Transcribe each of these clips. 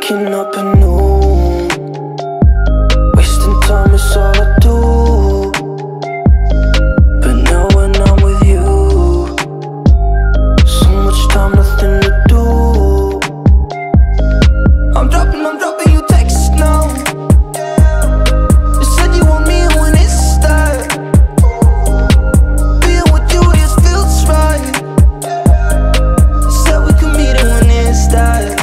Waking up anew, wasting time is all I do. But now when I'm with you, so much time, nothing to do. I'm dropping you texts now. You said you want me when it's that. Being with you just feels right. You said we could meet it when it's that.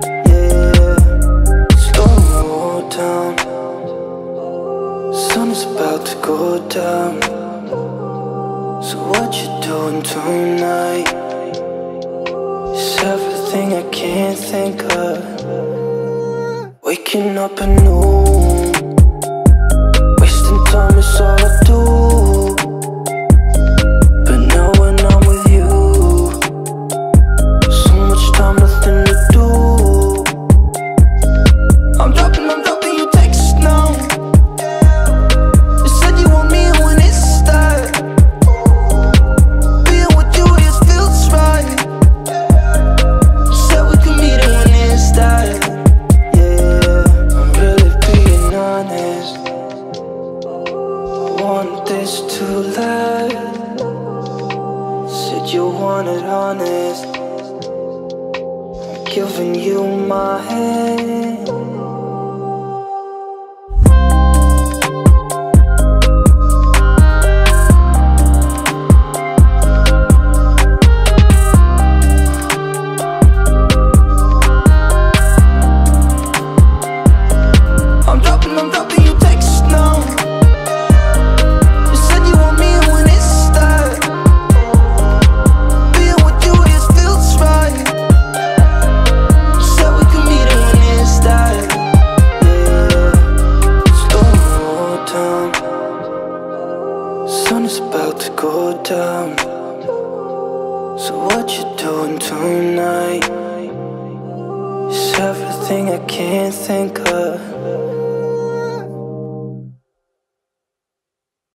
Sun is about to go down. So what you doing tonight? It's everything I can't think of. Waking up anew, wasting time is all I do. But now when I'm with you, so much time, nothing to do. I'm dropping you texts now. Want this to last. Said you wanted honest. I'm giving you my hand. I'm dropping you texts now. Sun is about to go down. So what you doing tonight? It's everything I can't think of.